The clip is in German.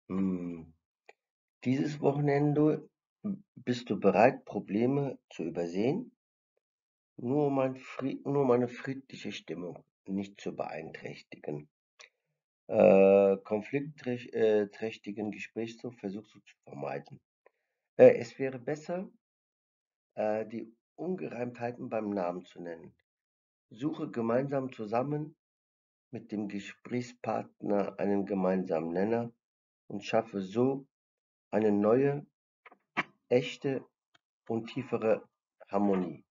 Hm, Dieses Wochenende bist du bereit, Probleme zu übersehen, nur um eine friedliche Stimmung nicht zu beeinträchtigen. Konfliktträchtigen Gesprächsstoff versuchst du zu vermeiden. Es wäre besser, die Ungereimtheiten beim Namen zu nennen. Suche gemeinsam zusammen mit dem Gesprächspartner einen gemeinsamen Nenner und schaffe so eine neue, echte und tiefere Harmonie.